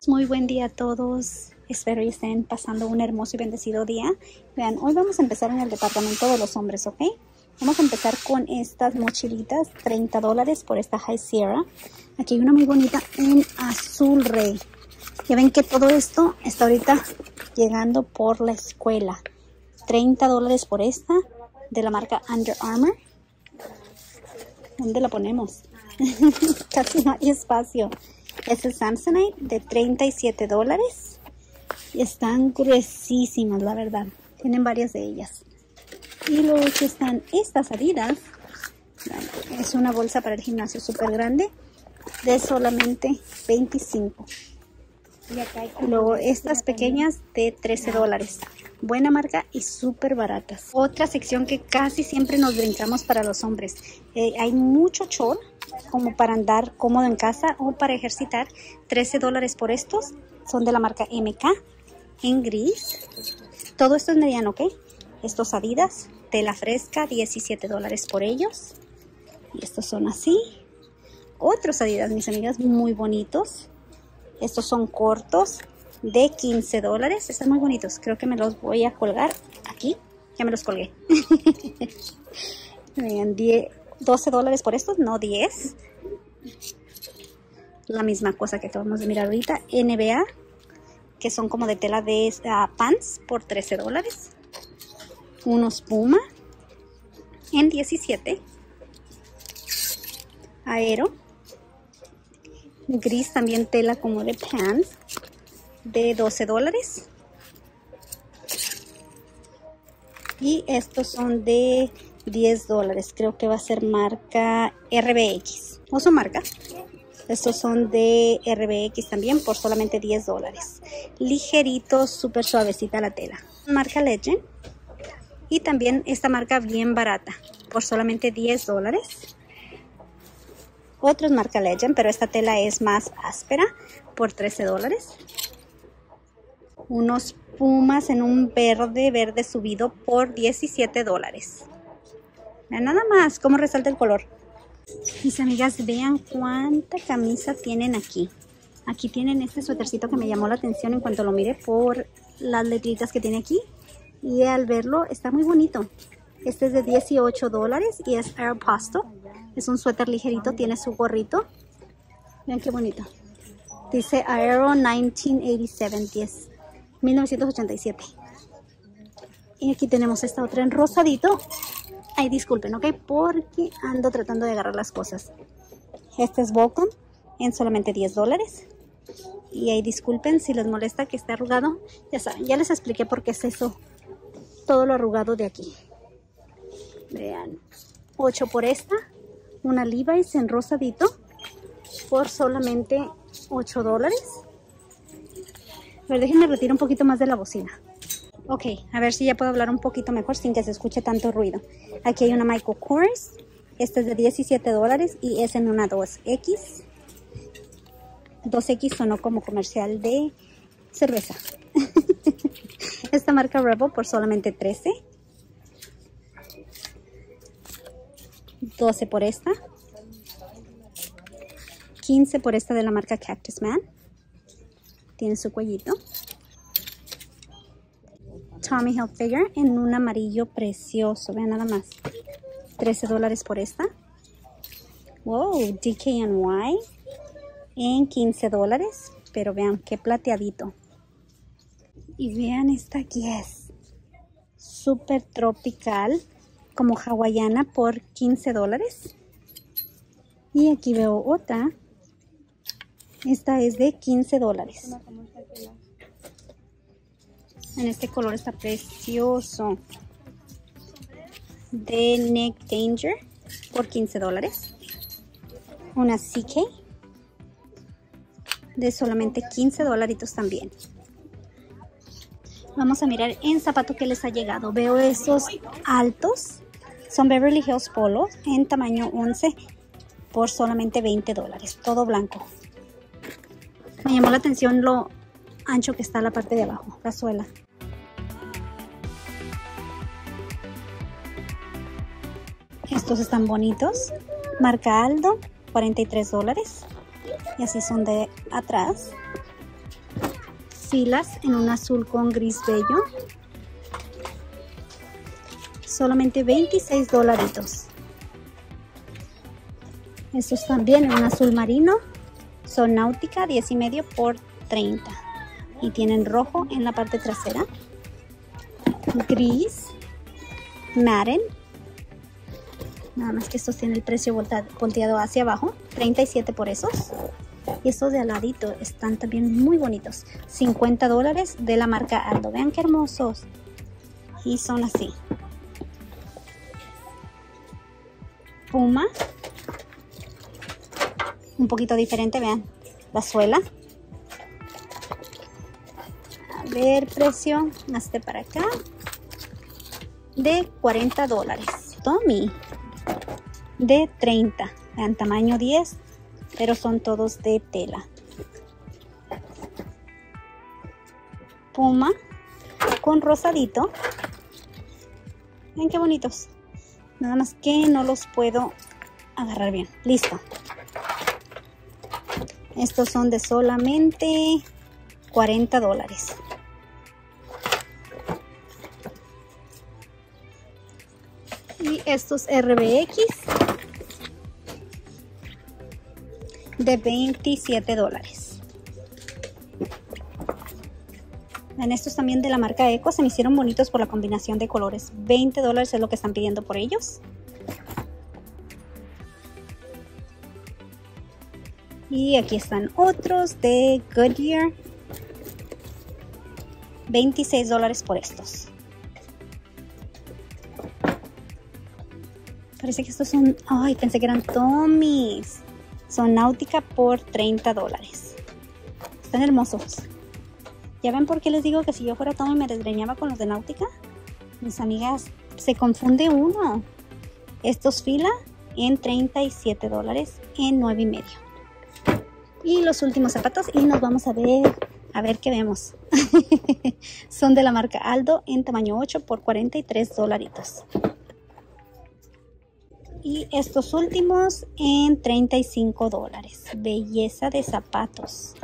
Muy buen día a todos. Espero que estén pasando un hermoso y bendecido día. Vean, hoy vamos a empezar en el departamento de los hombres, ¿ok? Vamos a empezar con estas mochilitas, $30 por esta High Sierra. Aquí hay una muy bonita en azul rey. Ya ven que todo esto está ahorita llegando por la escuela. $30 por esta de la marca Under Armour. ¿Dónde la ponemos? Casi no hay espacio. Es el Samsonite de $37. Y están gruesísimas, la verdad. Tienen varias de ellas. Y luego que están estas Adidas. Es una bolsa para el gimnasio súper grande de solamente $25. Y luego estas pequeñas de $13. Buena marca y súper baratas. Otra sección que casi siempre nos brincamos para los hombres. Hay mucho short como para andar cómodo en casa o para ejercitar. $13 por estos. Son de la marca MK en gris. Todo esto es mediano, ¿ok? Estos Adidas, tela fresca, $17 por ellos. Y estos son así. Otros Adidas, mis amigas, muy bonitos. Estos son cortos de $15. Están muy bonitos. Creo que me los voy a colgar aquí. Ya me los colgué. Vean, $12 por estos, no 10. La misma cosa que acabamos de mirar ahorita. NBA, que son como de tela de pants por $13. Unos Puma en 17. Aero. Gris también tela como de pants de $12. Y estos son de $10. Creo que va a ser marca RBX. ¿O son marca? Estos son de RBX también por solamente $10. Ligeritos, súper suavecita la tela. Marca Legend. Y también esta marca bien barata por solamente $10. Otros marca Legend, pero esta tela es más áspera por $13. Unos Pumas en un verde subido por $17. Vean nada más cómo resalta el color. Mis amigas, vean cuánta camisa tienen aquí. Aquí tienen este suétercito que me llamó la atención en cuanto lo miré por las letritas que tiene aquí. Y al verlo está muy bonito. Este es de $18 y es Aeropostale. Es un suéter ligerito, tiene su gorrito. Vean qué bonito. Dice Aero 1987. Y aquí tenemos esta otra en rosadito. Ay, disculpen, ¿ok? Porque ando tratando de agarrar las cosas. Este es Volcom en solamente $10. Y ahí disculpen si les molesta que esté arrugado. Ya saben, ya les expliqué por qué es eso. Todo lo arrugado de aquí. Vean. 8 por esta. Una Levi's en rosadito por solamente $8. A ver, déjenme retirar un poquito más de la bocina. Ok, a ver si ya puedo hablar un poquito mejor sin que se escuche tanto ruido. Aquí hay una Michael Kors. Esta es de $17 y es en una 2X. 2X sonó como comercial de cerveza. Esta marca Rebel por solamente $13. 12 por esta. 15 por esta de la marca Cactus Man. Tiene su cuellito. Tommy Hilfiger en un amarillo precioso. Vean nada más. $13 por esta. Wow, DKNY en $15. Pero vean qué plateadito. Y vean esta Guess. Súper tropical. Como hawaiana por $15. Y aquí veo otra. Esta es de $15. En este color está precioso. De Neck Danger por $15. Una CK de solamente $15 también. Vamos a mirar en zapato que les ha llegado. Veo esos altos. Son Beverly Hills Polo en tamaño 11 por solamente $20. Todo blanco. Me llamó la atención lo ancho que está la parte de abajo, la suela. Estos están bonitos. Marca Aldo, $43. Y así son de atrás. filas en un azul con gris bello. Solamente 26 dolaritos. Estos también en un azul marino. Son náutica 10,5 por 30. Y tienen rojo en la parte trasera. Gris. Matten. Nada más que estos tienen el precio volteado hacia abajo. 37 por esos. Y estos de al ladito están también muy bonitos. 50 dólares de la marca Aldo. Vean qué hermosos. Y son así. Puma. Un poquito diferente, vean. La suela. A ver, precio. Hasta para acá. De 40 dólares. Tommy. De 30. Vean, tamaño 10. Pero son todos de tela. Puma. Con rosadito. Ven qué bonitos. Nada más que no los puedo agarrar bien. Listo. Estos son de solamente 40 dólares. Y estos RBX de 27 dólares. En estos también de la marca Eco se me hicieron bonitos por la combinación de colores. 20 dólares es lo que están pidiendo por ellos. Y aquí están otros de Goodyear. 26 dólares por estos. Parece que estos son... Ay, pensé que eran Tommy's. Son náutica por 30 dólares. Están hermosos. ¿Ya ven por qué les digo que si yo fuera Tommy me desgreñaba con los de náutica? Mis amigas, se confunde uno. Estos fila en 37 dólares en 9,5. Y los últimos zapatos y nos vamos a ver qué vemos. Son de la marca Aldo en tamaño 8 por 43 dolaritos. Y estos últimos en 35 dólares. Belleza de zapatos.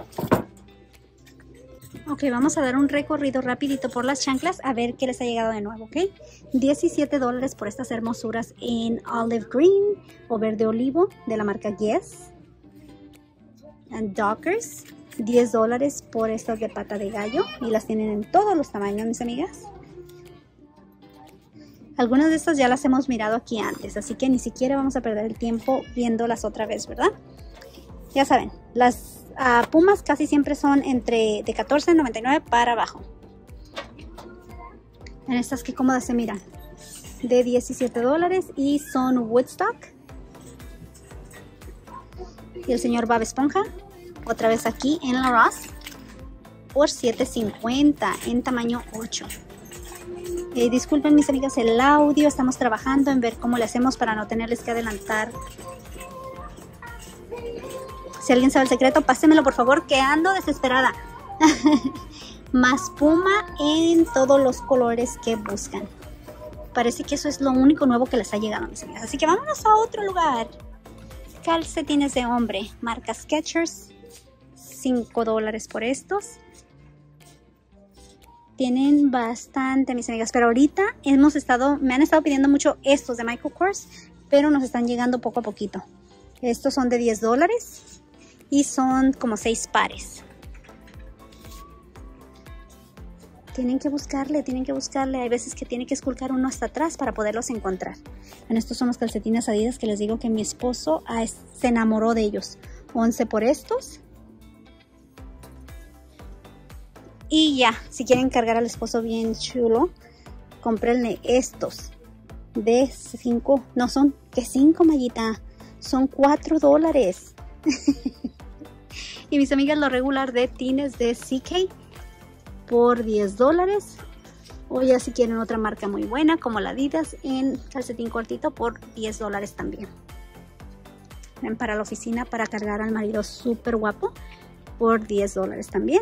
Ok, vamos a dar un recorrido rapidito por las chanclas a ver qué les ha llegado de nuevo, ¿ok? 17 dólares por estas hermosuras en olive green o verde olivo de la marca Guess. And Dockers, 10 dólares por estas de pata de gallo y las tienen en todos los tamaños, mis amigas. Algunas de estas ya las hemos mirado aquí antes, así que ni siquiera vamos a perder el tiempo viéndolas otra vez, ¿verdad? Ya saben, las Pumas casi siempre son entre de $14.99 para abajo. En estas que cómodas se miran. De 17 dólares y son Woodstock. Y el señor Bob Esponja, otra vez aquí en la Ross, por $7.50 en tamaño 8. Disculpen mis amigas el audio, estamos trabajando en ver cómo le hacemos para no tenerles que adelantar. Si alguien sabe el secreto, pásenmelo por favor, que ando desesperada. Más Puma en todos los colores que buscan. Parece que eso es lo único nuevo que les ha llegado, mis amigas. Así que vámonos a otro lugar. Calcetines de hombre, marca Skechers, 5 dólares por estos. Tienen bastante, mis amigas, pero ahorita me han estado pidiendo mucho estos de Michael Kors, pero nos están llegando poco a poquito. Estos son de 10 dólares y son como 6 pares. Tienen que buscarle. Hay veces que tiene que esculcar uno hasta atrás para poderlos encontrar. En estos son los calcetines Adidas que les digo que mi esposo se enamoró de ellos. 11 por estos. Y ya, si quieren cargar al esposo bien chulo, cómprenle estos de 5, no son que 5, Mayita, son 4 dólares. Y mis amigas, lo regular de tines de CK por 10 dólares. O ya si quieren otra marca muy buena como la Adidas en calcetín cortito por 10 dólares también. Ven, para la oficina, para cargar al marido súper guapo por 10 dólares también.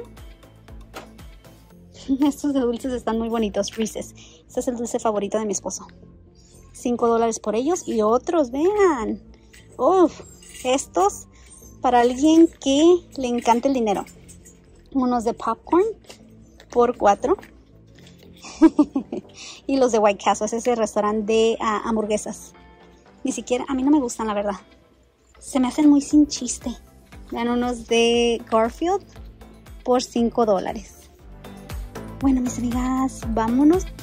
Estos de dulces están muy bonitos, Reese's. Este es el dulce favorito de mi esposo. 5 dólares por ellos. Y otros, vean. Estos para alguien que le encanta el dinero. unos de popcorn por $4. Y los de White Castle, es ese restaurante de hamburguesas. Ni siquiera, a mí no me gustan, la verdad. Se me hacen muy sin chiste. Vean, unos de Garfield por $5. Bueno, mis amigas, vámonos